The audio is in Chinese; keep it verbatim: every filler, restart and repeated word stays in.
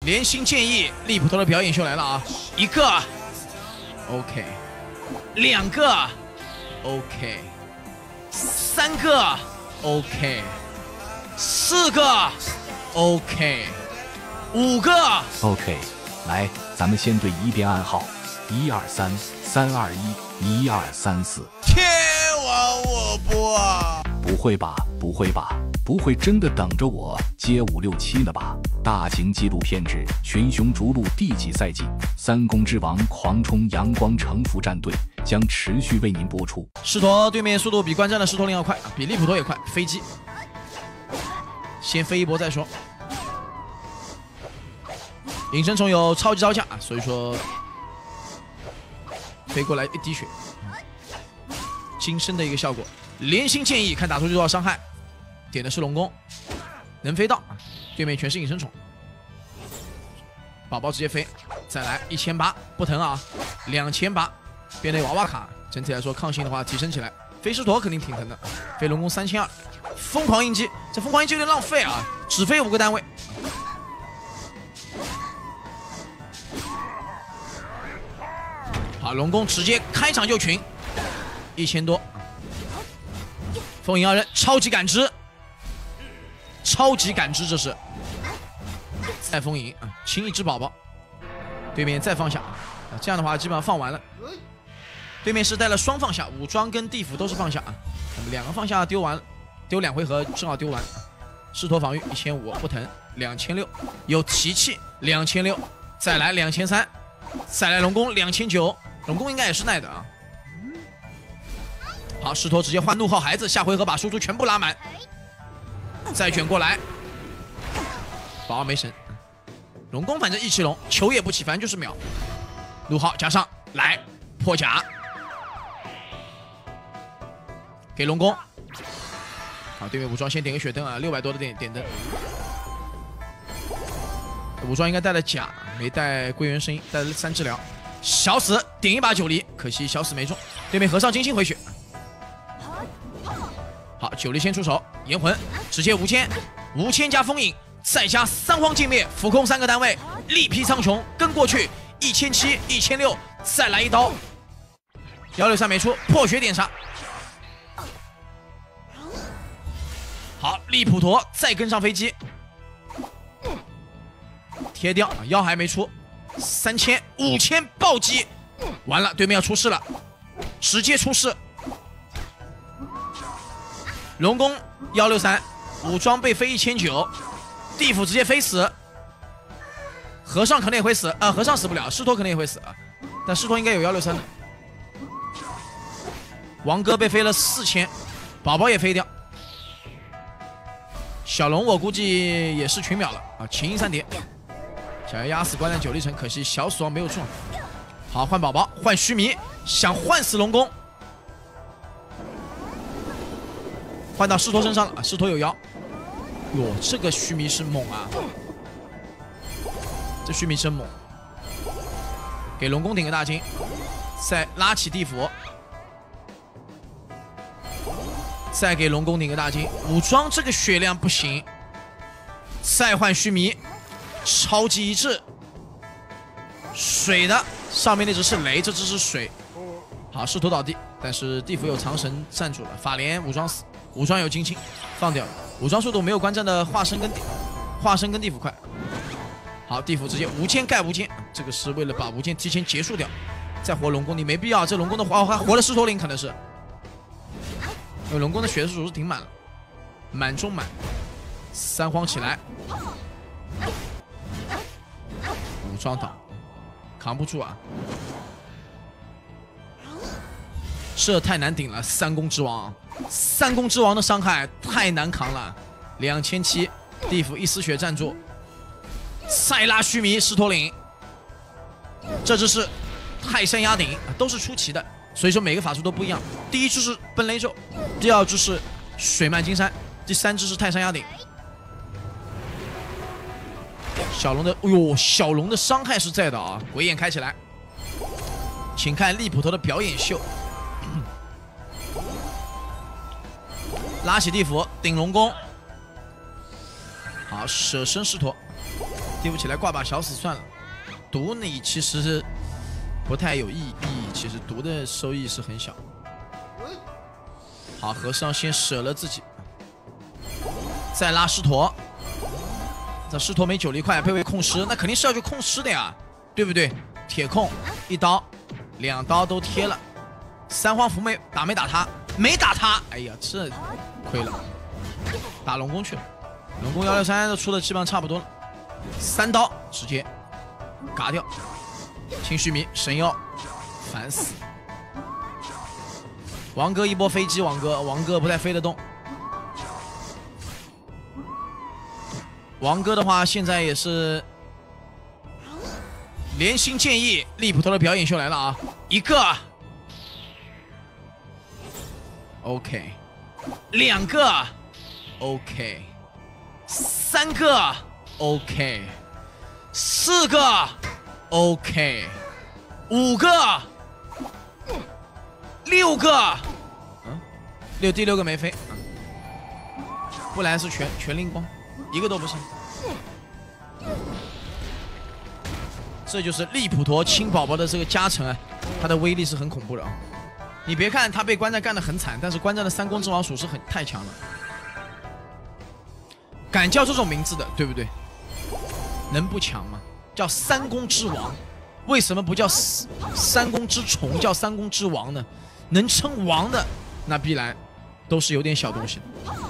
连心建议，利普头的表演秀来了啊！一个 ，OK， 两个 ，OK， 三个 ，OK， 四个 ，OK， 五个 ，OK。来，咱们先对一遍暗号：一二三，三二一，一二三四。 天王我不啊！ 不会吧？不会吧？不会真的等着我接五六七了吧？大型纪录片之《群雄逐鹿》第几赛季？三公之王狂冲阳光城服战队将持续为您播出。 狮驼对面速度比观战的狮驼零要快，比利普陀也快，飞机先飞一波再说。隐身虫有超级招架，所以说飞过来一滴血，金身的一个效果。连心建议看打出去多少伤害，点的是龙宫，能飞到，对面全是隐身虫，宝宝直接飞，再来一千八不疼啊，两千八变得娃娃卡，整体来说抗性的话提升起来，飞狮驼肯定挺疼的，飞龙宫三千二，疯狂印记，这疯狂印记有点浪费啊，只飞五个单位。好，龙宫直接开场就群，一千多。风影二人超级感知，超级感知，这是再风影啊，清一只宝宝，对面再放下啊，这样的话基本上放完了。对面是带了双放下，武装跟地府都是放下啊，那么两个放下丢完了，丢两回合正好丢完。狮驼防御一千五不疼，两千六有提气两千六，再来两千三，再来龙宫两千九，龙宫应该也是耐的啊。好，狮驼直接换怒号孩子，下回合把输出全部拉满，再卷过来，宝宝没神。龙宫反正一起龙，球也不起，反正就是秒。怒号加上来破甲，给龙宫。好，对面武装先点个血灯啊，六百多的点点灯。武装应该带了甲，没带归元声音，带了三治疗。小死点一把九离，可惜小死没中。对面和尚金星回血。好，九离先出手，炎魂直接无千，无千加封印，再加三荒尽灭，浮空三个单位，力劈苍穹，跟过去一千七、一千六，再来一刀，幺六三没出，破血点杀。好，利普陀再跟上飞机，贴掉，腰还没出，三千、五千暴击，完了，对面要出事了，直接出事。龙宫幺六三，武装被飞一千九，地府直接飞死，和尚可能也会死啊、呃，和尚死不了，狮驼可能也会死啊，但狮驼应该有幺六三的。王哥被飞了四千，宝宝也飞掉。小龙我估计也是群秒了啊，秦音三叠，想要压死关战九历城，可惜小死亡没有中。好，换宝宝，换须弥，想换死龙宫。换到狮驼身上了，狮驼有妖。哟，这个须弥是猛啊！这须弥真猛。给龙宫顶个大金，再拉起地府，再给龙宫顶个大金。武装这个血量不行，再换须弥，超级一致。水的上面那只是雷，这只是水。好，狮驼倒地，但是地府有长神站住了，法莲武装死。武装有金星，放掉了。武装速度没有观战的化身跟化身跟地府快。好，地府直接无间盖无间，这个是为了把无间提前结束掉，再活龙宫你没必要。这龙宫的话还活了狮驼灵可能是，因为龙宫的血数是挺满了，满中满。三荒起来，武装倒，扛不住啊。这太难顶了，三公之王，三公之王的伤害太难扛了，两千七，地府一丝血站住，再拉须弥狮驼岭，这只是泰山压顶，都是出奇的，所以说每个法术都不一样。第一只是奔雷咒，第二只是水漫金山，第三只是泰山压顶。小龙的，哎呦，小龙的伤害是在的啊！鬼眼开起来，请看利普陀的表演秀。拉起地府顶龙宫，好，舍身狮驼， 跌不起来，挂把小死算了。毒你其实不太有意意义，其实毒的收益是很小。好，和尚先舍了自己，再拉狮驼。这狮驼没九力块，配位控尸，那肯定是要去控尸的呀，对不对？铁控一刀，两刀都贴了。三荒符没打没打他？没打他。哎呀，这亏了，打龙宫去了。龙宫幺六三都出的基本上差不多了，三刀直接嘎掉。清虚弥神妖，烦死！王哥一波飞机，王哥王哥不太飞得动。王哥的话，现在也是连心建议利普头的表演秀来了啊！一个 ，OK， 两个 ，OK， 三个 ，OK， 四个 ，OK， 五个，六个，嗯，六第六个没飞，不然是全全灵光。一个都不剩，这就是利普陀青宝宝的这个加成啊，它的威力是很恐怖的啊！你别看他被观战干得很惨，但是观战的三公之王属实很太强了，敢叫这种名字的，对不对？能不强吗？叫三公之王，为什么不叫三公之虫，叫三公之王呢？能称王的，那必然都是有点小东西的。